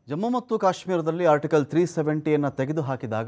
ಜಮ್ಮು ಮತ್ತು ಕಾಶ್ಮೀರದಲ್ಲಿ ಆರ್ಟಿಕಲ್ 370 ತೆಗೆದುಹಾಕಿದಾಗ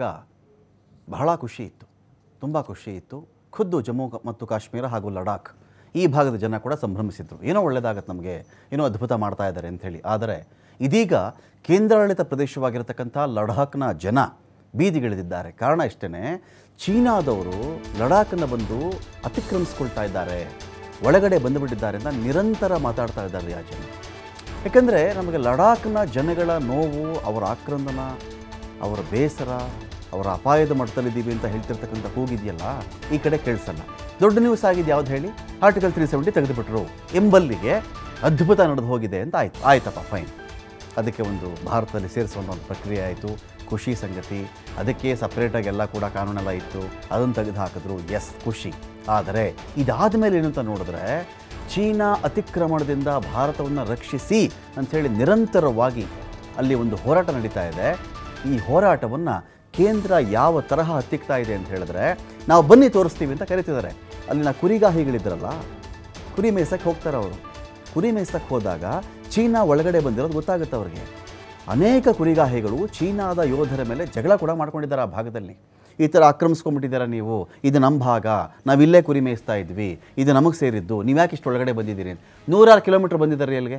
ಬಹಳ ಖುಷಿ ಇತ್ತು, ತುಂಬ ಖುಷಿ ಇತ್ತು. ಖುದ್ದು ಜಮ್ಮು ಮತ್ತು ಕಾಶ್ಮೀರ ಹಾಗೂ ಲಡಾಖ್ ಈ ಭಾಗದ ಜನ ಕೂಡ ಸಂಭ್ರಮಿಸಿದ್ರು. ಏನೋ ಒಳ್ಳೆಯದಾಗತ್ತೆ, ನಮಗೆ ಏನೋ ಅದ್ಭುತ ಮಾಡ್ತಾ ಇದ್ದಾರೆ ಅಂಥೇಳಿ. ಆದರೆ ಇದೀಗ ಕೇಂದ್ರಾಡಳಿತ ಪ್ರದೇಶವಾಗಿರತಕ್ಕಂಥ ಲಡಾಖ್ನ ಜನ ಬೀದಿಗಿಳಿದಿದ್ದಾರೆ. ಕಾರಣ ಇಷ್ಟೇ, ಚೀನಾದವರು ಲಡಾಖನ್ನು ಬಂದು ಅತಿಕ್ರಮಿಸ್ಕೊಳ್ತಾ ಇದ್ದಾರೆ, ಒಳಗಡೆ ಬಂದುಬಿಟ್ಟಿದ್ದಾರೆ ಅಂತ ನಿರಂತರ ಮಾತಾಡ್ತಾ ಇದ್ದಾರೆ ಆ ಜನ. ಯಾಕೆಂದರೆ ನಮಗೆ ಲಡಾಖ್ನ ಜನಗಳ ನೋವು, ಅವರ ಆಕ್ರಂದನ, ಅವರ ಬೇಸರ, ಅವರ ಅಪಾಯದ ಮಟ್ಟದಲ್ಲಿದ್ದೀವಿ ಅಂತ ಹೇಳ್ತಿರ್ತಕ್ಕಂಥ ಕೂಗಿದೆಯಲ್ಲ, ಈ ಕಡೆ ಕೇಳಿಸಲ್ಲ. ದೊಡ್ಡ ನ್ಯೂಸ್ ಆಗಿದೆ ಯಾವ್ದು ಹೇಳಿ? ಆರ್ಟಿಕಲ್ 370 ತೆಗೆದುಬಿಟ್ರು ಎಂಬಲ್ಲಿಗೆ ಅದ್ಭುತ ನಡೆದು ಹೋಗಿದೆ ಅಂತ ಆಯ್ತಪ್ಪ ಫೈನ್. ಅದಕ್ಕೆ ಒಂದು ಭಾರತದಲ್ಲಿ ಸೇರಿಸುವಂಥ ಒಂದು ಪ್ರಕ್ರಿಯೆ ಆಯಿತು, ಖುಷಿ ಸಂಗತಿ. ಅದಕ್ಕೆ ಸಪ್ರೇಟಾಗಿ ಎಲ್ಲ ಕೂಡ ಕಾನೂನೆಲ್ಲ ಇತ್ತು, ಅದನ್ನು ತೆಗೆದು ಹಾಕಿದ್ರು, ಎಸ್ ಖುಷಿ. ಆದರೆ ಇದಾದ ಮೇಲೆ ಏನಂತ ನೋಡಿದ್ರೆ, ಚೀನಾ ಅತಿಕ್ರಮಣದಿಂದ ಭಾರತವನ್ನು ರಕ್ಷಿಸಿ ಅಂಥೇಳಿ ನಿರಂತರವಾಗಿ ಅಲ್ಲಿ ಒಂದು ಹೋರಾಟ ನಡೀತಾ ಇದೆ. ಈ ಹೋರಾಟವನ್ನು ಕೇಂದ್ರ ಯಾವ ತರಹ ಹತ್ತಿಕ್ತಾ ಇದೆ ಅಂತ ಹೇಳಿದ್ರೆ, ನಾವು ಬನ್ನಿ ತೋರಿಸ್ತೀವಿ ಅಂತ ಕರೀತಿದ್ದಾರೆ. ಅಲ್ಲಿನ ಕುರಿಗಾಹಿಗಳಿದ್ರಲ್ಲ, ಕುರಿ ಮೇಯ್ಸಕ್ಕೆ ಹೋಗ್ತಾರೆ ಅವರು. ಕುರಿ ಮೇಯ್ಸಕ್ಕೆ ಹೋದಾಗ ಚೀನಾ ಒಳಗಡೆ ಬಂದಿರೋದು ಗೊತ್ತಾಗುತ್ತೆ ಅವ್ರಿಗೆ. ಅನೇಕ ಕುರಿಗಾಹಿಗಳು ಚೀನಾದ ಯೋಧರ ಮೇಲೆ ಜಗಳ ಕೂಡ ಮಾಡ್ಕೊಂಡಿದ್ದಾರೆ ಆ ಭಾಗದಲ್ಲಿ. ಈ ಥರ ಆಕ್ರಮಿಸ್ಕೊಂಡ್ಬಿಟ್ಟಿದ್ದೀರಾ ನೀವು, ಇದು ನಮ್ಮ ಭಾಗ, ನಾವಿಲ್ಲೇ ಕುರಿ ಮೇಯಿಸ್ತಾ ಇದ್ವಿ, ಇದು ನಮಗೆ ಸೇರಿದ್ದು, ನೀವು ಯಾಕೆ ಇಷ್ಟು ಒಳಗಡೆ ಬಂದಿದ್ದೀರಿ? 106 ಕಿಲೋಮೀಟ್ರ್ ಬಂದಿದ್ದಾರೆ ಅಲ್ಲಿಗೆ.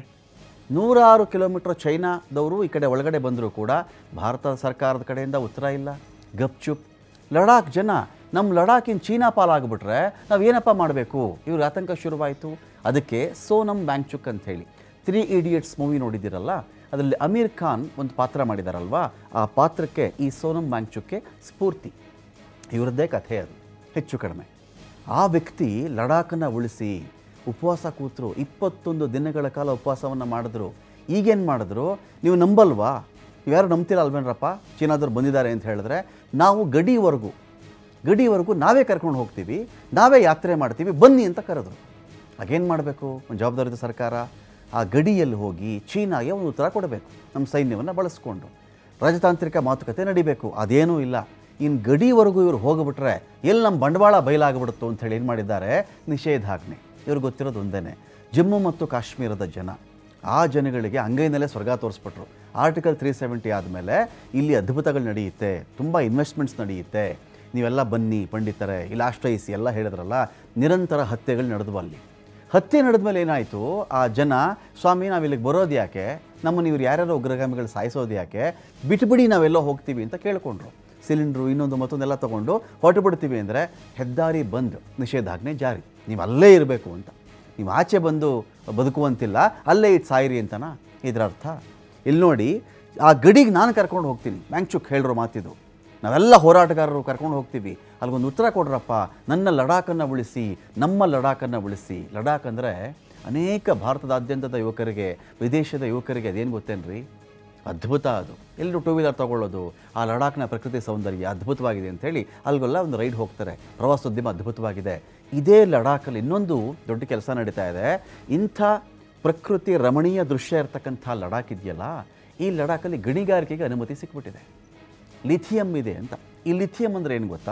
106 ಕಿಲೋಮೀಟ್ರ್ ಚೈನಾದವರು ಈ ಕಡೆ ಒಳಗಡೆ ಬಂದರೂ ಕೂಡ ಭಾರತ ಸರ್ಕಾರದ ಕಡೆಯಿಂದ ಉತ್ತರ ಇಲ್ಲ, ಗಪ್ಚುಪ್. ಲಡಾಖ್ ಜನ, ನಮ್ಮ ಲಡಾಖಿನ ಚೀನಾ ಪಾಲಾಗ್ಬಿಟ್ರೆ ನಾವು ಏನಪ್ಪ ಮಾಡಬೇಕು? ಇವ್ರಿಗೆ ಆತಂಕ ಶುರುವಾಯಿತು. ಅದಕ್ಕೆ ಸೋನಮ್ ವಾಂಗ್ಚುಕ್ ಅಂಥೇಳಿ 3 Idiots ಮೂವಿ ನೋಡಿದ್ದೀರಲ್ಲ, ಅದರಲ್ಲಿ ಅಮೀರ್ ಖಾನ್ ಒಂದು ಪಾತ್ರ ಮಾಡಿದಾರಲ್ವಾ, ಆ ಪಾತ್ರಕ್ಕೆ ಈ ಸೋನಮ್ ವಾಂಗ್ಚುಕ್ಗೆ ಸ್ಫೂರ್ತಿ. ಇವರದ್ದೇ ಕಥೆ ಅದು ಹೆಚ್ಚು ಕಡಿಮೆ. ಆ ವ್ಯಕ್ತಿ ಲಡಾಖನ್ನು ಉಳಿಸಿ ಉಪವಾಸ ಕೂತರು, 21 ದಿನಗಳ ಕಾಲ ಉಪವಾಸವನ್ನು ಮಾಡಿದ್ರು. ಈಗೇನು ಮಾಡಿದ್ರು ನೀವು ನಂಬಲ್ವಾ? ನೀವು ಯಾರು ನಂಬ್ತೀರ ಅಲ್ವೇನ್ರಪ್ಪ? ಚೀನಾದವ್ರು ಬಂದಿದ್ದಾರೆ ಅಂತ ಹೇಳಿದ್ರೆ ನಾವು ಗಡಿವರೆಗೂ ನಾವೇ ಕರ್ಕೊಂಡು ಹೋಗ್ತೀವಿ, ನಾವೇ ಯಾತ್ರೆ ಮಾಡ್ತೀವಿ, ಬನ್ನಿ ಅಂತ ಕರೆದ್ರು. ಆಗೇನು ಮಾಡಬೇಕು? ಒಂದು ಜವಾಬ್ದಾರಿದ ಸರ್ಕಾರ ಆ ಗಡಿಯಲ್ಲಿ ಹೋಗಿ ಚೀನಾಗೆ ಒಂದು ಉತ್ತರ ಕೊಡಬೇಕು, ನಮ್ಮ ಸೈನ್ಯವನ್ನು ಬಳಸ್ಕೊಂಡು ರಾಜತಾಂತ್ರಿಕ ಮಾತುಕತೆ ನಡಿಬೇಕು. ಅದೇನೂ ಇಲ್ಲ. ಇನ್ನು ಗಡಿವರೆಗೂ ಇವರು ಹೋಗಿಬಿಟ್ರೆ ಎಲ್ಲಿ ನಮ್ಮ ಬಂಡವಾಳ ಬಯಲಾಗ್ಬಿಡುತ್ತೋ ಅಂಥೇಳಿ ಏನು ಮಾಡಿದ್ದಾರೆ? ನಿಷೇಧಾಜ್ಞೆ. ಇವ್ರಿಗೆ ಗೊತ್ತಿರೋದು ಒಂದೇ, ಜಮ್ಮು ಮತ್ತು ಕಾಶ್ಮೀರದ ಜನ, ಆ ಜನಗಳಿಗೆ ಅಂಗೈನಲ್ಲೇ ಸ್ವರ್ಗ ತೋರಿಸ್ಬಿಟ್ರು. ಆರ್ಟಿಕಲ್ 370 ಆದಮೇಲೆ ಇಲ್ಲಿ ಅದ್ಭುತಗಳು ನಡೆಯುತ್ತೆ, ತುಂಬ ಇನ್ವೆಸ್ಟ್ಮೆಂಟ್ಸ್ ನಡೆಯುತ್ತೆ, ನೀವೆಲ್ಲ ಬನ್ನಿ ಪಂಡಿತರೆ, ಇಲ್ಲಿ ಆಶ್ರಯಿಸಿ ಎಲ್ಲ ಹೇಳಿದ್ರಲ್ಲ. ನಿರಂತರ ಹತ್ಯೆಗಳು ನಡೆದವು ಅಲ್ಲಿ. ಹತ್ಯೆ ನಡೆದ್ಮೇಲೆ ಏನಾಯಿತು? ಆ ಜನ, ಸ್ವಾಮಿ ನಾವು ಇಲ್ಲಿಗೆ ಬರೋದು ಯಾಕೆ, ನಮ್ಮನ್ನು ಇವ್ರು ಯಾರ್ಯಾರೋ ಉಗ್ರಗಾಮಿಗಳು ಸಾಯಿಸೋದು ಯಾಕೆ, ಬಿಟ್ಬಿಡಿ ನಾವೆಲ್ಲೋ ಹೋಗ್ತೀವಿ ಅಂತ ಕೇಳಿಕೊಂಡ್ರು. ಸಿಲಿಂಡ್ರು ಇನ್ನೊಂದು ಮತ್ತೊಂದೆಲ್ಲ ತೊಗೊಂಡು ಹೊರಟು ಬಿಡ್ತೀವಿ ಅಂದರೆ ಹೆದ್ದಾರಿ ಬಂದ್, ನಿಷೇಧಾಜ್ಞೆ ಜಾರಿ, ನೀವು ಅಲ್ಲೇ ಇರಬೇಕು ಅಂತ. ನೀವು ಆಚೆ ಬಂದು ಬದುಕುವಂತಿಲ್ಲ, ಅಲ್ಲೇ ಇದು ಸಾಯಿರಿ ಅಂತನಾ ಇದರ ಅರ್ಥ? ಇಲ್ಲಿ ನೋಡಿ, ಆ ಗಡಿಗೆ ನಾನು ಕರ್ಕೊಂಡು ಹೋಗ್ತೀನಿ, ವಾಂಗ್ಚುಕ್ ಹೇಳಿರೋ ಮಾತಿದು. ನಾವೆಲ್ಲ ಹೋರಾಟಗಾರರು ಕರ್ಕೊಂಡು ಹೋಗ್ತೀವಿ, ಅಲ್ಲಿಗೊಂದು ಉತ್ತರ ಕೊಡ್ರಪ್ಪ, ನನ್ನ ಲಡಾಖನ್ನು ಉಳಿಸಿ, ನಮ್ಮ ಲಡಾಖನ್ನು ಉಳಿಸಿ. ಲಡಾಖ್ ಅಂದರೆ ಅನೇಕ ಭಾರತದಾದ್ಯಂತದ ಯುವಕರಿಗೆ, ವಿದೇಶದ ಯುವಕರಿಗೆ ಅದೇನು ಗೊತ್ತೇನ್ರಿ? ಅದ್ಭುತ ಅದು. ಎಲ್ಲರೂ 2 ವೀಲರ್ ತೊಗೊಳ್ಳೋದು, ಆ ಲಡಾಖ್ನ ಪ್ರಕೃತಿ ಸೌಂದರ್ಯ ಅದ್ಭುತವಾಗಿದೆ ಅಂಥೇಳಿ ಅಲ್ಲಿಗೆಲ್ಲ ಒಂದು ರೈಡ್ ಹೋಗ್ತಾರೆ. ಪ್ರವಾಸೋದ್ಯಮ ಅದ್ಭುತವಾಗಿದೆ. ಇದೇ ಲಡಾಖಲ್ಲಿ ಇನ್ನೊಂದು ದೊಡ್ಡ ಕೆಲಸ ನಡೀತಾ ಇದೆ. ಇಂಥ ಪ್ರಕೃತಿ ರಮಣೀಯ ದೃಶ್ಯ ಇರತಕ್ಕಂಥ ಲಡಾಖ್ ಇದೆಯಲ್ಲ, ಈ ಲಡಾಖಲ್ಲಿ ಗಣಿಗಾರಿಕೆಗೆ ಅನುಮತಿ ಸಿಕ್ಬಿಟ್ಟಿದೆ. ಲಿಥಿಯಂ ಇದೆ ಅಂತ. ಈ ಲಿಥಿಯಂ ಅಂದರೆ ಏನು ಗೊತ್ತಾ?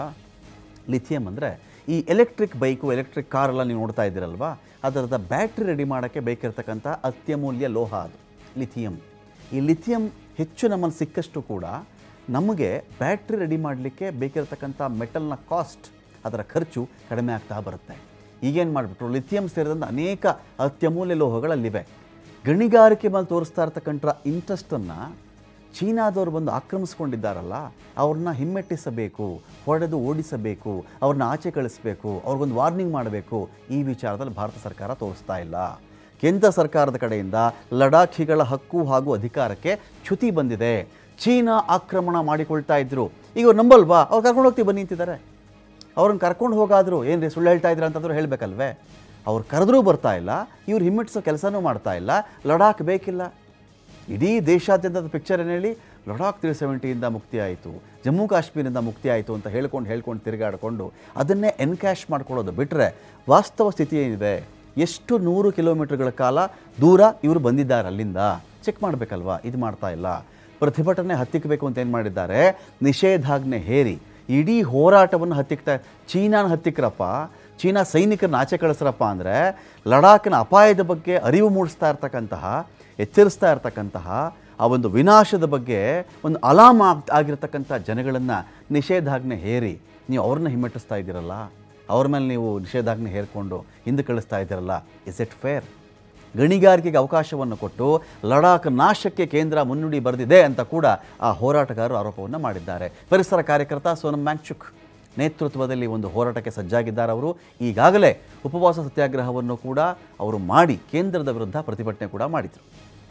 ಲಿಥಿಯಂ ಅಂದರೆ ಈ ಎಲೆಕ್ಟ್ರಿಕ್ ಬೈಕು, ಎಲೆಕ್ಟ್ರಿಕ್ ಕಾರೆಲ್ಲ ನೀವು ನೋಡ್ತಾ ಇದ್ದೀರಲ್ವಾ, ಅದರದ ಬ್ಯಾಟ್ರಿ ರೆಡಿ ಮಾಡೋಕ್ಕೆ ಬೇಕಿರತಕ್ಕಂಥ ಅತ್ಯಮೂಲ್ಯ ಲೋಹ ಅದು ಲಿಥಿಯಂ. ಈ ಲಿಥಿಯಂ ಹೆಚ್ಚು ನಮ್ಮಲ್ಲಿ ಸಿಕ್ಕಷ್ಟು ಕೂಡ ನಮಗೆ ಬ್ಯಾಟ್ರಿ ರೆಡಿ ಮಾಡಲಿಕ್ಕೆ ಬೇಕಿರತಕ್ಕಂಥ ಮೆಟಲ್ನ ಕಾಸ್ಟ್, ಅದರ ಖರ್ಚು ಕಡಿಮೆ ಆಗ್ತಾ ಬರುತ್ತೆ. ಈಗೇನು ಮಾಡಿಬಿಟ್ರು, ಲಿಥಿಯಂ ಸೇರಿದಂಥ ಅನೇಕ ಅತ್ಯಮೂಲ್ಯ ಲೋಹಗಳಲ್ಲಿವೆ. ಗಣಿಗಾರಿಕೆ ಮೇಲೆ ತೋರಿಸ್ತಾ ಇರ್ತಕ್ಕಂಥ ಇಂಟ್ರೆಸ್ಟನ್ನು ಚೀನಾದವ್ರು ಬಂದು ಆಕ್ರಮಿಸ್ಕೊಂಡಿದ್ದಾರಲ್ಲ, ಅವ್ರನ್ನ ಹಿಮ್ಮೆಟ್ಟಿಸಬೇಕು, ಹೊಡೆದು ಓಡಿಸಬೇಕು, ಅವ್ರನ್ನ ಆಚೆ ಕಳಿಸಬೇಕು, ಅವ್ರಿಗೊಂದು ವಾರ್ನಿಂಗ್ ಮಾಡಬೇಕು. ಈ ವಿಚಾರದಲ್ಲಿ ಭಾರತ ಸರ್ಕಾರ ತೋರಿಸ್ತಾ ಇಲ್ಲ. ಕೇಂದ್ರ ಸರ್ಕಾರದ ಕಡೆಯಿಂದ ಲಡಾಖಿಗಳ ಹಕ್ಕು ಹಾಗೂ ಅಧಿಕಾರಕ್ಕೆ ಚ್ಯುತಿ ಬಂದಿದೆ. ಚೀನಾ ಆಕ್ರಮಣ ಮಾಡಿಕೊಳ್ತಾ ಇದ್ರು, ಈಗ ಅವ್ರು ನಂಬಲ್ವಾ? ಅವ್ರು ಕರ್ಕೊಂಡು ಹೋಗ್ತೀವಿ ಬನ್ನಿ ಅಂತಿದ್ದಾರೆ. ಅವ್ರನ್ನ ಕರ್ಕೊಂಡು ಹೋಗಾದರೂ ಏನ್ರಿ ಸುಳ್ಳು ಹೇಳ್ತಾ ಇದ್ದೀರಾ ಅಂತಂದ್ರೂ ಹೇಳಬೇಕಲ್ವೇ? ಅವ್ರು ಕರೆದ್ರೂ ಬರ್ತಾ ಇಲ್ಲ, ಇವ್ರು ಹಿಮ್ಮೆಟ್ಟಿಸೋ ಕೆಲಸನೂ ಮಾಡ್ತಾ ಇಲ್ಲ. ಲಡಾಖ್ ಬೇಕಿಲ್ಲ. ಇಡೀ ದೇಶಾದ್ಯಂತದ ಪಿಕ್ಚರ್ ಏನು ಹೇಳಿ? ಲಡಾಖ್ 370ಯಿಂದ ಮುಕ್ತಿ ಆಯಿತು, ಜಮ್ಮು ಕಾಶ್ಮೀರದಿಂದ ಮುಕ್ತಿ ಆಯಿತು ಅಂತ ಹೇಳ್ಕೊಂಡು ತಿರುಗಾಡಿಕೊಂಡು ಅದನ್ನೇ ಎನ್ಕ್ಯಾಶ್ ಮಾಡ್ಕೊಳ್ಳೋದು ಬಿಟ್ಟರೆ, ವಾಸ್ತವ ಸ್ಥಿತಿ ಏನಿದೆ? ಎಷ್ಟು 100 ಕಿಲೋಮೀಟರ್ಗಳ ಕಾಲ ದೂರ ಇವರು ಬಂದಿದ್ದಾರೆ, ಅಲ್ಲಿಂದ ಚೆಕ್ ಮಾಡಬೇಕಲ್ವಾ? ಇದು ಮಾಡ್ತಾ ಇಲ್ಲ. ಪ್ರತಿಭಟನೆ ಹತ್ತಿಕ್ಕಬೇಕು ಅಂತ ಏನು ಮಾಡಿದ್ದಾರೆ? ನಿಷೇಧಾಜ್ಞೆ ಹೇರಿ ಇಡೀ ಹೋರಾಟವನ್ನು ಚೀನಾನ ಹತ್ತಿಕ್ರಪ್ಪ, ಚೀನಾ ಸೈನಿಕರನ್ನ ಆಚೆ ಕಳಿಸ್ರಪ್ಪ ಅಂದರೆ ಲಡಾಖಿನ ಅಪಾಯದ ಬಗ್ಗೆ ಅರಿವು ಮೂಡಿಸ್ತಾ ಇರ್ತಕ್ಕಂತಹ, ಎಚ್ಚರಿಸ್ತಾ ಇರ್ತಕ್ಕಂತಹ ಆ ಒಂದು ವಿನಾಶದ ಬಗ್ಗೆ ಒಂದು ಅಲಾಮ್ ಆಗಿರತಕ್ಕಂಥ ಜನಗಳನ್ನು ನಿಷೇಧಾಜ್ಞೆ ಹೇರಿ ನೀವು ಅವ್ರನ್ನ ಹಿಮ್ಮೆಟ್ಟಿಸ್ತಾ ಇದ್ದೀರಲ್ಲ, ಅವ್ರ ಮೇಲೆ ನೀವು ನಿಷೇಧಾಜ್ಞೆ ಹೇರಿಕೊಂಡು ಹಿಂದೆ ಕಳಿಸ್ತಾ ಇದ್ದೀರಲ್ಲ, ಇಸ್ ಇಟ್ ಫೇರ್? ಗಣಿಗಾರಿಕೆಗೆ ಅವಕಾಶವನ್ನು ಕೊಟ್ಟು ಲಡಾಖ್ ನಾಶಕ್ಕೆ ಕೇಂದ್ರ ಮುನ್ನುಡಿ ಬರೆದಿದೆ ಅಂತ ಕೂಡ ಆ ಹೋರಾಟಗಾರರು ಆರೋಪವನ್ನು ಮಾಡಿದ್ದಾರೆ. ಪರಿಸರ ಕಾರ್ಯಕರ್ತ ಸೋನಂ ವಾಂಗ್ಚುಕ್ ನೇತೃತ್ವದಲ್ಲಿ ಒಂದು ಹೋರಾಟಕ್ಕೆ ಸಜ್ಜಾಗಿದ್ದಾರೆ. ಅವರು ಈಗಾಗಲೇ ಉಪವಾಸ ಸತ್ಯಾಗ್ರಹವನ್ನು ಕೂಡ ಅವರು ಮಾಡಿ ಕೇಂದ್ರದ ವಿರುದ್ಧ ಪ್ರತಿಭಟನೆ ಕೂಡ ಮಾಡಿದರು.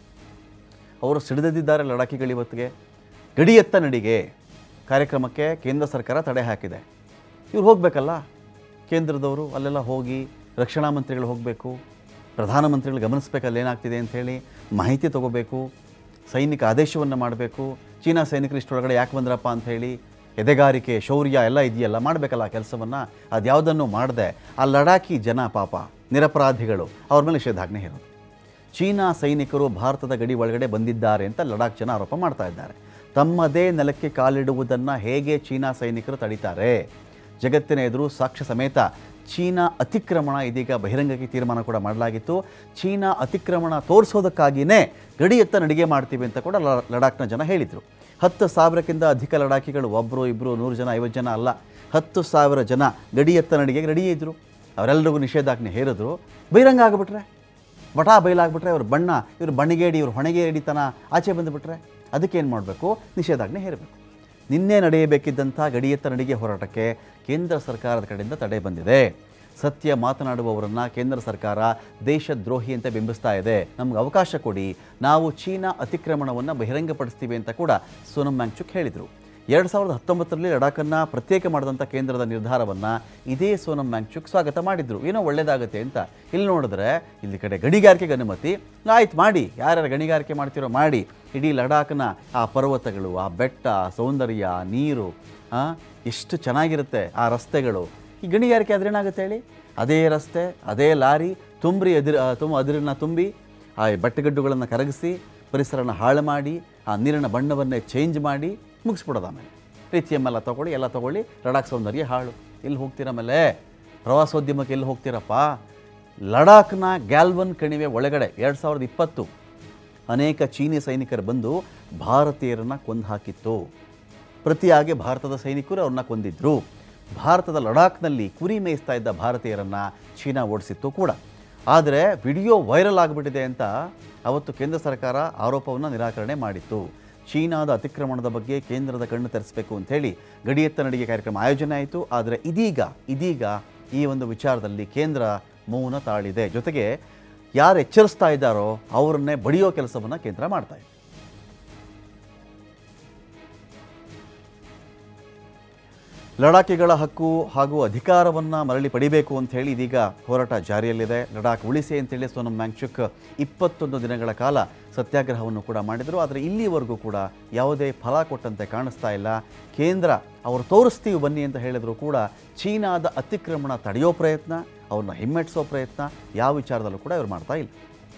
ಅವರು ಸಿಡಿದಿದ್ದಾರೆ ಲಡಾಖಿಗಳಿವತ್ತಿಗೆ. ಗಡಿಯತ್ತ ನಡಿಗೆ ಕಾರ್ಯಕ್ರಮಕ್ಕೆ ಕೇಂದ್ರ ಸರ್ಕಾರ ತಡೆ ಹಾಕಿದೆ. ಇವ್ರು ಹೋಗಬೇಕಲ್ಲ, ಕೇಂದ್ರದವರು ಅಲ್ಲೆಲ್ಲ ಹೋಗಿ, ರಕ್ಷಣಾ ಮಂತ್ರಿಗಳು ಹೋಗಬೇಕು, ಪ್ರಧಾನಮಂತ್ರಿಗಳು ಗಮನಿಸಬೇಕಲ್ಲಿ ಏನಾಗ್ತಿದೆ ಅಂಥೇಳಿ ಮಾಹಿತಿ ತೊಗೋಬೇಕು, ಸೈನಿಕ ಆದೇಶವನ್ನು ಮಾಡಬೇಕು. ಚೀನಾ ಸೈನಿಕರು ಇಷ್ಟೊಳಗಡೆ ಯಾಕೆ ಬಂದ್ರಪ್ಪ ಅಂಥೇಳಿ ಎದೆಗಾರಿಕೆ, ಶೌರ್ಯ ಎಲ್ಲ ಇದೆಯಲ್ಲ, ಮಾಡಬೇಕಲ್ಲ ಆ ಕೆಲಸವನ್ನು. ಅದ್ಯಾವುದನ್ನು ಮಾಡದೆ ಆ ಲಡಾಖಿ ಜನ ಪಾಪ ನಿರಪರಾಧಿಗಳು, ಅವ್ರ ಮೇಲೆ ನಿಷೇಧಾಜ್ಞೆ ಹೇರೋದು. ಚೀನಾ ಸೈನಿಕರು ಭಾರತದ ಗಡಿ ಒಳಗಡೆ ಬಂದಿದ್ದಾರೆ ಅಂತ ಲಡಾಖ್ ಜನ ಆರೋಪ ಮಾಡ್ತಾ ಇದ್ದಾರೆ. ತಮ್ಮದೇ ನೆಲಕ್ಕೆ ಕಾಲಿಡುವುದನ್ನು ಹೇಗೆ ಚೀನಾ ಸೈನಿಕರು ತಡೀತಾರೆ? ಜಗತ್ತಿನ ಎದುರು ಸಾಕ್ಷ್ಯ ಸಮೇತ ಚೀನಾ ಅತಿಕ್ರಮಣ ಇದೀಗ ಬಹಿರಂಗಕ್ಕೆ ತೀರ್ಮಾನ ಕೂಡ ಮಾಡಲಾಗಿತ್ತು. ಚೀನಾ ಅತಿಕ್ರಮಣ ತೋರಿಸೋದಕ್ಕಾಗಿಯೇ ಗಡಿಯತ್ತ ನಡಿಗೆ ಮಾಡ್ತೀವಿ ಅಂತ ಕೂಡ ಲಡಾಖ್ನ ಜನ ಹೇಳಿದರು. 10,000ಕ್ಕಿಂತ ಅಧಿಕ ಲಡಾಖಿಗಳು, ಒಬ್ಬರು ಇಬ್ಬರು 100 ಜನ 50 ಜನ ಅಲ್ಲ, 10,000 ಜನ ಗಡಿಯತ್ತ ನಡಿಗೆಗೆ ರೆಡಿ ಇದ್ದರು. ಅವರೆಲ್ಲರಿಗೂ ನಿಷೇಧಾಜ್ಞೆ ಹೇರಿದ್ರು. ಬಹಿರಂಗ ಆಗಿಬಿಟ್ರೆ, ಬಟಾ ಬಯಲಾಗ್ಬಿಟ್ರೆ, ಇವ್ರ ಬಣ್ಣ, ಇವ್ರ ಬಣಿಗೇಡಿ, ಇವ್ರ ಹೊಣೆಗೇಡಿತನ ಆಚೆ ಬಂದುಬಿಟ್ರೆ ಅದಕ್ಕೇನು ಮಾಡಬೇಕು? ನಿಷೇಧಾಜ್ಞೆ ಹೇರಬೇಕು. ನಿನ್ನೆ ನಡೆಯಬೇಕಿದ್ದಂಥ ಗಡಿಯತ್ತ ನಡಿಗೆ ಹೋರಾಟಕ್ಕೆ ಕೇಂದ್ರ ಸರ್ಕಾರದ ಕಡೆಯಿಂದ ತಡೆ ಬಂದಿದೆ. ಸತ್ಯ ಮಾತನಾಡುವವರನ್ನು ಕೇಂದ್ರ ಸರ್ಕಾರ ದೇಶದ್ರೋಹಿ ಅಂತ ಬಿಂಬಿಸ್ತಾ ಇದೆ. ನಮ್ಗೆ ಅವಕಾಶ ಕೊಡಿ, ನಾವು ಚೀನಾ ಅತಿಕ್ರಮಣವನ್ನು ಬಹಿರಂಗಪಡಿಸ್ತೀವಿ ಅಂತ ಕೂಡ ಸೋನಂ ವಾಂಗ್ಚುಕ್ ಹೇಳಿದರು. 2019ರಲ್ಲಿ ಲಡಾಖನ್ನು ಪ್ರತ್ಯೇಕ ಮಾಡಿದಂಥ ಕೇಂದ್ರದ ನಿರ್ಧಾರವನ್ನು ಇದೇ ಸೋನಂ ವಾಂಗ್ಚುಕ್ ಸ್ವಾಗತ ಮಾಡಿದರು. ಏನೋ ಒಳ್ಳೆಯದಾಗುತ್ತೆ ಅಂತ. ಇಲ್ಲಿ ನೋಡಿದ್ರೆ ಇಲ್ಲಿ ಕಡೆ ಗಣಿಗಾರಿಕೆಗೆ ಅನುಮತಿ ಆಯ್ತು, ಮಾಡಿ, ಯಾರ್ಯಾರು ಗಣಿಗಾರಿಕೆ ಮಾಡ್ತಿರೋ ಮಾಡಿ. ಇಡೀ ಲಡಾಖ್ನ ಆ ಪರ್ವತಗಳು, ಆ ಬೆಟ್ಟ, ಸೌಂದರ್ಯ, ನೀರು ಎಷ್ಟು ಚೆನ್ನಾಗಿರುತ್ತೆ, ಆ ರಸ್ತೆಗಳು. ಈ ಗಣಿಗಾರಿಕೆ ಆದರೆ ಏನಾಗುತ್ತೆ ಹೇಳಿ? ಅದೇ ರಸ್ತೆ, ಅದೇ ಲಾರಿ ಅದಿರನ್ನು ತುಂಬಿ ಆ ಬೆಟ್ಟಗಡ್ಡುಗಳನ್ನು ಕರಗಿಸಿ ಪರಿಸರನ ಹಾಳು ಮಾಡಿ ಆ ನೀರಿನ ಬಣ್ಣವನ್ನೇ ಚೇಂಜ್ ಮಾಡಿ ಮುಗಿಸ್ಬಿಡೋದು. ಆಮೇಲೆ ಲಿಥಿಯಂ ಎಲ್ಲ ತೊಗೊಳ್ಳಿ ಲಡಾಖ್ ಸೌಂದರ್ಯ ಹಾಳು. ಎಲ್ಲಿ ಹೋಗ್ತೀರ? ಆಮೇಲೆ ಪ್ರವಾಸೋದ್ಯಮಕ್ಕೆ ಎಲ್ಲಿ ಹೋಗ್ತೀರಪ್ಪ? ಲಡಾಖ್ನ ಗ್ಯಾಲ್ವನ್ ಕಣಿವೆ ಒಳಗಡೆ 2020 ಅನೇಕ ಚೀನಿ ಸೈನಿಕರು ಬಂದು ಭಾರತೀಯರನ್ನು ಕೊಂದು ಹಾಕಿತ್ತು. ಪ್ರತಿಯಾಗಿ ಭಾರತದ ಸೈನಿಕರು ಅವ್ರನ್ನ ಕೊಂದಿದ್ರು. ಭಾರತದ ಲಡಾಖ್ನಲ್ಲಿ ಕುರಿ ಮೇಯಿಸ್ತಾ ಇದ್ದ ಭಾರತೀಯರನ್ನು ಚೀನಾ ಓಡಿಸಿತ್ತು ಕೂಡ. ಆದರೆ ವಿಡಿಯೋ ವೈರಲ್ ಆಗಿಬಿಟ್ಟಿದೆ ಅಂತ ಅವತ್ತು ಕೇಂದ್ರ ಸರ್ಕಾರ ಆರೋಪವನ್ನು ನಿರಾಕರಣೆ ಮಾಡಿತ್ತು. ಚೀನಾದ ಅತಿಕ್ರಮಣದ ಬಗ್ಗೆ ಕೇಂದ್ರದ ಕಣ್ಣು ತೆರೆಸಬೇಕು ಅಂಥೇಳಿ ಗಡಿಯತ್ತ ನಡಿಗೆ ಕಾರ್ಯಕ್ರಮ ಆಯೋಜನೆ ಆಯಿತು. ಆದರೆ ಇದೀಗ ಈ ಒಂದು ವಿಚಾರದಲ್ಲಿ ಕೇಂದ್ರ ಮೌನ ತಾಳಿದೆ. ಜೊತೆಗೆ ಯಾರು ಎಚ್ಚರಿಸ್ತಾ ಇದ್ದಾರೋ ಅವರನ್ನೇ ಬಡಿಯೋ ಕೆಲಸವನ್ನು ಕೇಂದ್ರ ಮಾಡ್ತಾ ಇದೆ. ಲಡಾಖಿಗಳ ಹಕ್ಕು ಹಾಗೂ ಅಧಿಕಾರವನ್ನು ಮರಳಿ ಪಡಿಬೇಕು ಅಂಥೇಳಿ ಇದೀಗ ಹೋರಾಟ ಜಾರಿಯಲ್ಲಿದೆ. ಲಡಾಖ್ ಉಳಿಸಿ ಅಂತೇಳಿ ಸೋನಂ ವಾಂಗ್ಚುಕ್ 21 ದಿನಗಳ ಕಾಲ ಸತ್ಯಾಗ್ರಹವನ್ನು ಕೂಡ ಮಾಡಿದರು. ಆದರೆ ಇಲ್ಲಿವರೆಗೂ ಕೂಡ ಯಾವುದೇ ಫಲ ಕೊಟ್ಟಂತೆ ಕಾಣಿಸ್ತಾ ಇಲ್ಲ. ಕೇಂದ್ರ ಅವರು ತೋರಿಸ್ತೀವಿ ಬನ್ನಿ ಅಂತ ಹೇಳಿದ್ರು ಕೂಡ ಚೀನಾದ ಅತಿಕ್ರಮಣ ತಡೆಯೋ ಪ್ರಯತ್ನ, ಅವ್ರನ್ನ ಹಿಮ್ಮೆಟ್ಟಿಸೋ ಪ್ರಯತ್ನ ಯಾವ ವಿಚಾರದಲ್ಲೂ ಕೂಡ ಇವರು ಮಾಡ್ತಾ ಇಲ್ಲ.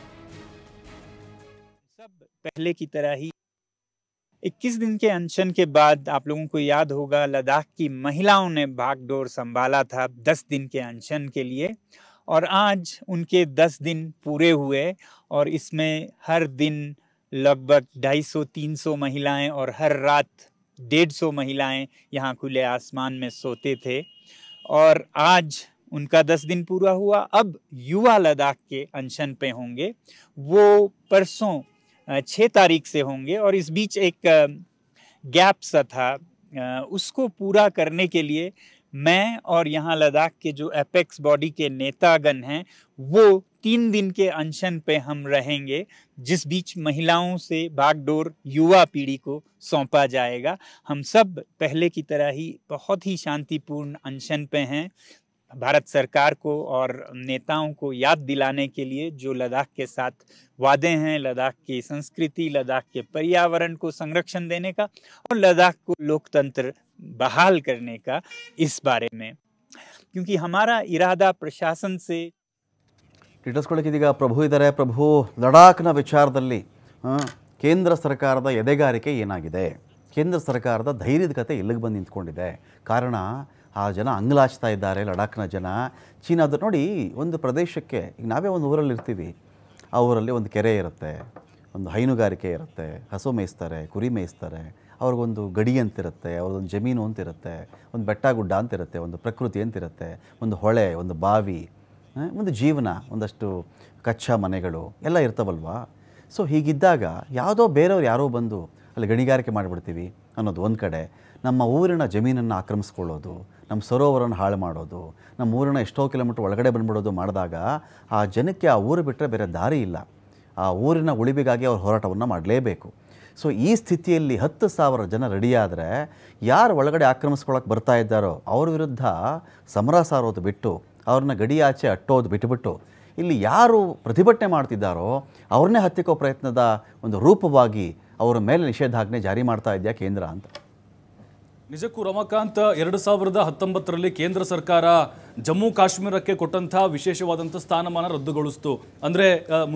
पहले की तरह ही 21 दिन के अनशन के बाद आप लोगों को याद होगा लद्दाख की महिलाओं ने भागडोर संभाला था 10 दिन के अनशन के लिए, और आज उनके 10 दिन पूरे हुए और इसमें हर दिन लगभग 250-300 महिलाएं और हर रात 150 महिलाएं यहाँ खुले आसमान में सोते थे। और आज उनका 10 दिन पूरा हुआ। अब युवा लद्दाख के अनशन पे होंगे, वो परसों 6 तारीख से होंगे। और इस बीच एक गैप सा था, उसको पूरा करने के लिए मैं और यहाँ लद्दाख के जो एपेक्स बॉडी के नेतागण हैं वो 3 दिन के अनशन पे हम रहेंगे, जिस बीच महिलाओं से बागडोर युवा पीढ़ी को सौंपा जाएगा। हम सब पहले की तरह ही बहुत ही शांतिपूर्ण अनशन पे हैं। भारत सरकार को और नेताओं को याद दिलाने के लिए जो लद्दाख के साथ वादे हैं, लद्दाख की संस्कृति, लद्दाख के पर्यावरण को संरक्षण देने का और लद्दाख को लोकतंत्र बहाल करने का, इस बारे में, क्योंकि हमारा इरादा प्रशासन से ಇಟ್ಟಿಸ್ಕೊಳ್ಳೋಕ್ಕಿದೀಗ ಪ್ರಭು ಇದ್ದಾರೆ. ಪ್ರಭು, ಲಡಾಖ್ನ ವಿಚಾರದಲ್ಲಿ ಕೇಂದ್ರ ಸರ್ಕಾರದ ಎದೆಗಾರಿಕೆ ಏನಾಗಿದೆ? ಕೇಂದ್ರ ಸರ್ಕಾರದ ಧೈರ್ಯದ ಕತೆ ಎಲ್ಲಿಗೆ ಬಂದು ನಿಂತ್ಕೊಂಡಿದೆ? ಕಾರಣ ಆ ಜನ ಅಂಗಲಾಚ್ತಾ ಇದ್ದಾರೆ. ಲಡಾಖ್ನ ಜನ ಚೀನಾದ ನೋಡಿ, ಒಂದು ಪ್ರದೇಶಕ್ಕೆ ಈಗ ನಾವೇ ಒಂದು ಊರಲ್ಲಿ ಇರ್ತೀವಿ, ಆ ಊರಲ್ಲಿ ಒಂದು ಕೆರೆ ಇರುತ್ತೆ, ಒಂದು ಹೈನುಗಾರಿಕೆ ಇರುತ್ತೆ, ಹಸು ಮೇಯಿಸ್ತಾರೆ, ಕುರಿ ಮೇಯಿಸ್ತಾರೆ, ಅವ್ರಿಗೊಂದು ಗಡಿ ಅಂತಿರುತ್ತೆ, ಅವ್ರದ್ದೊಂದು ಜಮೀನು ಅಂತಿರುತ್ತೆ, ಒಂದು ಬೆಟ್ಟ ಗುಡ್ಡ ಅಂತಿರುತ್ತೆ, ಒಂದು ಪ್ರಕೃತಿ ಅಂತಿರುತ್ತೆ, ಒಂದು ಹೊಳೆ, ಒಂದು ಬಾವಿ, ಒಂದು ಜೀವನ, ಒಂದಷ್ಟು ಕಚ್ಚಾ ಮನೆಗಳು ಎಲ್ಲ ಇರ್ತಾವಲ್ವಾ. ಸೊ ಹೀಗಿದ್ದಾಗ ಯಾವುದೋ ಬೇರೆಯವ್ರು ಯಾರೋ ಬಂದು ಅಲ್ಲಿ ಗಣಿಗಾರಿಕೆ ಮಾಡಿಬಿಡ್ತೀವಿ ಅನ್ನೋದು ಒಂದು ಕಡೆ, ನಮ್ಮ ಊರಿನ ಜಮೀನನ್ನು ಆಕ್ರಮಿಸ್ಕೊಳ್ಳೋದು, ನಮ್ಮ ಸರೋವರನ್ನು ಹಾಳು ಮಾಡೋದು, ನಮ್ಮ ಊರಿನ ಎಷ್ಟೋ ಕಿಲೋಮೀಟ್ರ್ ಒಳಗಡೆ ಬಂದ್ಬಿಡೋದು ಮಾಡಿದಾಗ ಆ ಜನಕ್ಕೆ ಆ ಊರು ಬಿಟ್ಟರೆ ಬೇರೆ ದಾರಿ ಇಲ್ಲ. ಆ ಊರಿನ ಉಳಿವಿಗಾಗಿ ಅವ್ರು ಹೋರಾಟವನ್ನು ಮಾಡಲೇಬೇಕು. ಸೊ ಈ ಸ್ಥಿತಿಯಲ್ಲಿ 10,000 ಜನ ರೆಡಿಯಾದರೆ ಯಾರು ಒಳಗಡೆ ಆಕ್ರಮಿಸ್ಕೊಳ್ಳೋಕೆ ಬರ್ತಾ ಇದ್ದಾರೋ ಅವ್ರ ವಿರುದ್ಧ ಸಮರ ಸಾರೋದು ಬಿಟ್ಟು, ಅವ್ರನ್ನ ಗಡಿಯಾಚೆ ಅಟ್ಟೋದು ಬಿಟ್ಟುಬಿಟ್ಟು, ಇಲ್ಲಿ ಯಾರು ಪ್ರತಿಭಟನೆ ಮಾಡ್ತಿದ್ದಾರೋ ಅವ್ರನ್ನೇ ಹತ್ತಿಕ್ಕೋ ಪ್ರಯತ್ನದ ಒಂದು ರೂಪವಾಗಿ ಅವರ ಮೇಲೆ ನಿಷೇಧಾಜ್ಞೆ ಜಾರಿ ಮಾಡ್ತಾ ಇದೆಯಾ ಕೇಂದ್ರ ಅಂತ. ನಿಜಕ್ಕೂ ರಮಾಕಾಂತ್, 2019ರಲ್ಲಿ ಕೇಂದ್ರ ಸರ್ಕಾರ ಜಮ್ಮು ಕಾಶ್ಮೀರಕ್ಕೆ ಕೊಟ್ಟಂತಹ ವಿಶೇಷವಾದಂಥ ಸ್ಥಾನಮಾನ ರದ್ದುಗೊಳಿಸ್ತು. ಅಂದರೆ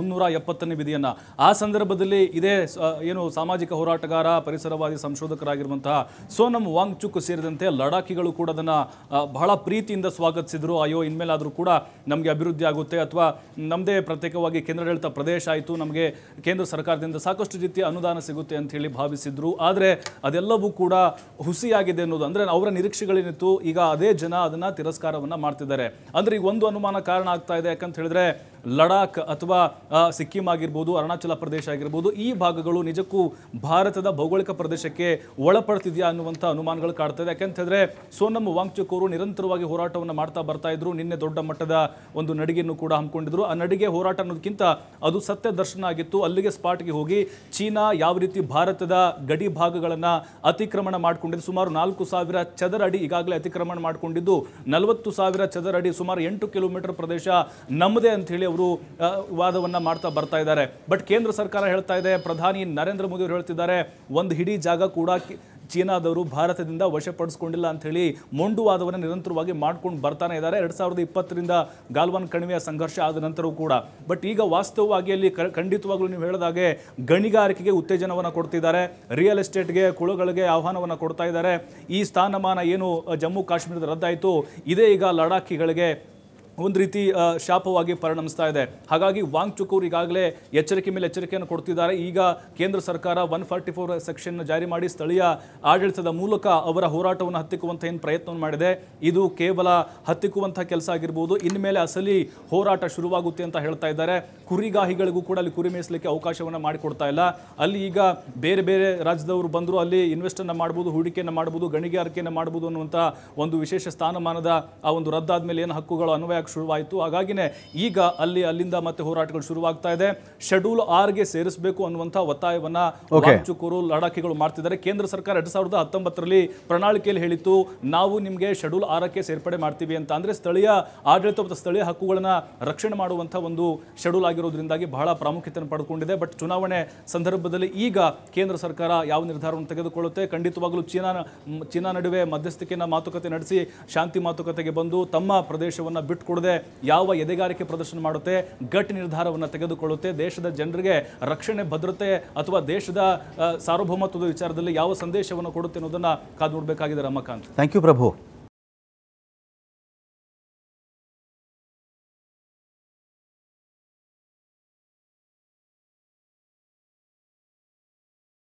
370ನೇ ವಿಧಿಯನ್ನು. ಆ ಸಂದರ್ಭದಲ್ಲಿ ಇದೇ ಏನು ಸಾಮಾಜಿಕ ಹೋರಾಟಗಾರ, ಪರಿಸರವಾದಿ ಸಂಶೋಧಕರಾಗಿರುವಂತಹ ಸೋನಮ್ ವಾಂಗ್ಚುಕ್ ಸೇರಿದಂತೆ ಲಡಾಖಿಗಳು ಕೂಡ ಅದನ್ನು ಬಹಳ ಪ್ರೀತಿಯಿಂದ ಸ್ವಾಗತಿಸಿದರು. ಅಯ್ಯೋ, ಇನ್ಮೇಲಾದರೂ ಕೂಡ ನಮಗೆ ಅಭಿವೃದ್ಧಿ ಆಗುತ್ತೆ, ಅಥವಾ ನಮ್ಮದೇ ಪ್ರತ್ಯೇಕವಾಗಿ ಕೇಂದ್ರಾಡಳಿತ ಪ್ರದೇಶ ಆಯಿತು, ನಮಗೆ ಕೇಂದ್ರ ಸರ್ಕಾರದಿಂದ ಸಾಕಷ್ಟು ರೀತಿಯ ಅನುದಾನ ಸಿಗುತ್ತೆ ಅಂತ ಹೇಳಿ ಭಾವಿಸಿದ್ರು. ಆದರೆ ಅದೆಲ್ಲವೂ ಕೂಡ ಹುಸಿಯಾಗಿದೆ ಅನ್ನೋದು, ಅಂದರೆ ಅವರ ನಿರೀಕ್ಷೆಗಳೇನಿತ್ತು, ಈಗ ಅದೇ ಜನ ಅದನ್ನು ತಿರಸ್ಕಾರವನ್ನು ಮಾಡ್ತಿದ್ದಾರೆ. ಅಂದರೆ ಈಗ ಒಂದು ಅನುಮಾನ ಕಾರಣ ಆಗ್ತಾ ಇದೆ. ಯಾಕಂತ ಹೇಳಿದ್ರೆ ಲಡಾಖ್ ಅಥವಾ ಸಿಕ್ಕಿಂ ಆಗಿರ್ಬೋದು, ಅರುಣಾಚಲ ಪ್ರದೇಶ ಆಗಿರ್ಬೋದು, ಈ ಭಾಗಗಳು ನಿಜಕ್ಕೂ ಭಾರತದ ಭೌಗೋಳಿಕ ಪ್ರದೇಶಕ್ಕೆ ಒಳಪಡ್ತಿದೆಯಾ ಅನ್ನುವಂಥ ಅನುಮಾನಗಳು ಕಾಡ್ತಾ ಇದೆ. ಯಾಕಂತ ಹೇಳಿದ್ರೆ ಸೋನಮ್ ವಾಂಗ್ಚುಕ್ ಅವರು ನಿರಂತರವಾಗಿ ಹೋರಾಟವನ್ನು ಮಾಡ್ತಾ ಬರ್ತಾ ಇದ್ರು. ನಿನ್ನೆ ದೊಡ್ಡ ಮಟ್ಟದ ಒಂದು ನಡಿಗೆಯನ್ನು ಕೂಡ ಹಮ್ಮಿಕೊಂಡಿದ್ರು. ಆ ನಡಿಗೆ ಹೋರಾಟ ಅನ್ನೋದಕ್ಕಿಂತ ಅದು ಸತ್ಯ ದರ್ಶನ ಆಗಿತ್ತು. ಅಲ್ಲಿಗೆ ಸ್ಪಾಟ್ಗೆ ಹೋಗಿ ಚೀನಾ ಯಾವ ರೀತಿ ಭಾರತದ ಗಡಿ ಭಾಗಗಳನ್ನು ಅತಿಕ್ರಮಣ ಮಾಡಿಕೊಂಡಿದ್ದು, ಸುಮಾರು 4,000 ಚದರ ಅಡಿ ಈಗಾಗಲೇ ಅತಿಕ್ರಮಣ ಮಾಡಿಕೊಂಡಿದ್ದು, 40,000 ಚದರ ಅಡಿ, ಸುಮಾರು 8 ಕಿಲೋಮೀಟರ್ ಪ್ರದೇಶ ನಮ್ಮದೇ ಅಂತ ಹೇಳಿ ಅವರು ವಾದವನ್ನ ಮಾಡ್ತಾ ಬರ್ತಾ ಇದ್ದಾರೆ. ಬಟ್ ಕೇಂದ್ರ ಸರ್ಕಾರ ಹೇಳ್ತಾ ಇದೆ, ಪ್ರಧಾನಿ ನರೇಂದ್ರ ಮೋದಿ ಅವರು ಹೇಳ್ತಿದ್ದಾರೆ, ಒಂದು ಹಿಡಿ ಜಾಗ ಕೂಡ ಚೀನಾದವರು ಭಾರತದಿಂದ ವಶಪಡಿಸಿಕೊಂಡಿಲ್ಲ ಅಂತ ಹೇಳಿ ಮೊಂಡು ವಾದವನ್ನು ನಿರಂತರವಾಗಿ ಮಾಡ್ಕೊಂಡು ಬರ್ತಾನೆ ಇದ್ದಾರೆ. 2020ರಿಂದ ಗಾಲ್ವಾನ್ ಕಣಿವೆಯ ಸಂಘರ್ಷ ಆದ ನಂತರವೂ ಕೂಡ. ಬಟ್ ಈಗ ವಾಸ್ತವವಾಗಿ ಅಲ್ಲಿ ಖಂಡಿತವಾಗ್ಲೂ ನೀವು ಹೇಳಿದಾಗೆ ಗಣಿಗಾರಿಕೆಗೆ ಉತ್ತೇಜನವನ್ನು ಕೊಡ್ತಿದ್ದಾರೆ, ರಿಯಲ್ ಎಸ್ಟೇಟ್ಗೆ, ಕುಳಗಳಿಗೆ ಆಹ್ವಾನವನ್ನು ಕೊಡ್ತಾ ಇದ್ದಾರೆ. ಈ ಸ್ಥಾನಮಾನ ಏನು ಜಮ್ಮು ಕಾಶ್ಮೀರದ ರದ್ದಾಯಿತು, ಇದೇ ಈಗ ಲಡಾಖಿಗಳಿಗೆ ಒಂದು ರೀತಿ ಶಾಪವಾಗಿ ಪರಿಣಮಿಸ್ತಾ ಇದೆ. ಹಾಗಾಗಿ ವಾಂಗ್ಚುಕ್ ಅವರು ಈಗಾಗಲೇ ಎಚ್ಚರಿಕೆ ಮೇಲೆ ಎಚ್ಚರಿಕೆಯನ್ನು ಕೊಡ್ತಿದ್ದಾರೆ. ಈಗ ಕೇಂದ್ರ ಸರ್ಕಾರ 144 ಸೆಕ್ಷನ್ ಜಾರಿ ಮಾಡಿ ಸ್ಥಳೀಯ ಆಡಳಿತದ ಮೂಲಕ ಅವರ ಹೋರಾಟವನ್ನು ಹತ್ತಿಕ್ಕುವಂಥ ಏನು ಪ್ರಯತ್ನವನ್ನು ಮಾಡಿದೆ, ಇದು ಕೇವಲ ಹತ್ತಿಕ್ಕುವಂಥ ಕೆಲಸ ಆಗಿರ್ಬೋದು. ಇನ್ಮೇಲೆ ಅಸಲಿ ಹೋರಾಟ ಶುರುವಾಗುತ್ತೆ ಅಂತ ಹೇಳ್ತಾ ಇದ್ದಾರೆ. ಕುರಿಗಾಹಿಗಳಿಗೂ ಕೂಡ ಅಲ್ಲಿ ಕುರಿ ಮೇಯಿಸಲಿಕ್ಕೆ ಅವಕಾಶವನ್ನು ಮಾಡಿಕೊಡ್ತಾ ಇಲ್ಲ. ಅಲ್ಲಿ ಈಗ ಬೇರೆ ಬೇರೆ ರಾಜ್ಯದವರು ಬಂದರೂ ಅಲ್ಲಿ ಇನ್ವೆಸ್ಟನ್ನು ಮಾಡ್ಬೋದು, ಹೂಡಿಕೆಯನ್ನು ಮಾಡ್ಬೋದು, ಗಣಿಗಾರಿಕೆಯನ್ನು ಮಾಡ್ಬೋದು ಅನ್ನುವಂಥ ಒಂದು ವಿಶೇಷ ಸ್ಥಾನಮಾನದ ಆ ಒಂದು ರದ್ದಾದ ಮೇಲೆ ಏನು ಹಕ್ಕುಗಳು ಅನ್ವಯ ಶುರುವಾಯಿತು. ಹಾಗಾಗಿನೇ ಈಗ ಅಲ್ಲಿಂದ ಮತ್ತೆ ಹೋರಾಟಗಳು ಶುರುವಾಗ್ತಾ ಇದೆ. ಶೆಡ್ಯೂಲ್ 6ಗೆ ಸೇರಿಸಬೇಕು ಅನ್ನುವಂಥ ಒತ್ತಾಯವನ್ನ ವಾಂಗ್ಚುಕ್ ಲಡಾಖಿಗಳು ಮಾಡ್ತಿದ್ದಾರೆ. ಕೇಂದ್ರ ಸರ್ಕಾರ 2019ರಲ್ಲಿ ಪ್ರಣಾಳಿಕೆಯಲ್ಲಿ ಹೇಳಿತ್ತು, ನಾವು ನಿಮಗೆ ಶೆಡ್ಯೂಲ್ 6ಕ್ಕೆ ಸೇರ್ಪಡೆ ಮಾಡ್ತೀವಿ ಅಂತ. ಅಂದ್ರೆ ಸ್ಥಳೀಯ ಆಡಳಿತ ಮತ್ತು ಸ್ಥಳೀಯ ಹಕ್ಕುಗಳನ್ನ ರಕ್ಷಣೆ ಮಾಡುವಂಥ ಒಂದು ಶೆಡ್ಯೂಲ್ ಆಗಿರೋದ್ರಿಂದಾಗಿ ಬಹಳ ಪ್ರಾಮುಖ್ಯತೆಯನ್ನು ಪಡೆದುಕೊಂಡಿದೆ. ಬಟ್ ಚುನಾವಣೆ ಸಂದರ್ಭದಲ್ಲಿ ಈಗ ಕೇಂದ್ರ ಸರ್ಕಾರ ಯಾವ ನಿರ್ಧಾರವನ್ನು ತೆಗೆದುಕೊಳ್ಳುತ್ತೆ, ಖಂಡಿತವಾಗಲೂ ಚೀನಾ ನಡುವೆ ಮಧ್ಯಸ್ಥಿಕೆಯನ್ನು ಮಾತುಕತೆ ನಡೆಸಿ ಶಾಂತಿ ಮಾತುಕತೆಗೆ ಬಂದು ತಮ್ಮ ಪ್ರದೇಶವನ್ನು ಬಿಟ್ಟುಕೊಡದೆ ಯಾವ ಎದೆಗಾರಿಕೆ ಪ್ರದರ್ಶನ ಮಾಡುತ್ತೆ, ಗಟ್ಟಿ ನಿರ್ಧಾರವನ್ನು ತೆಗೆದುಕೊಳ್ಳುತ್ತೆ, ದೇಶದ ಜನರಿಗೆ ರಕ್ಷಣೆ, ಭದ್ರತೆ ಅಥವಾ ದೇಶದ ಸಾರ್ವಭೌಮತ್ವದ ವಿಚಾರದಲ್ಲಿ ಯಾವ ಸಂದೇಶವನ್ನು ಕೊಡುತ್ತೆ ಅನ್ನೋದನ್ನ ಕಾದು ನೋಡಬೇಕಾಗಿದೆ. Ramakant, thank you Prabhu.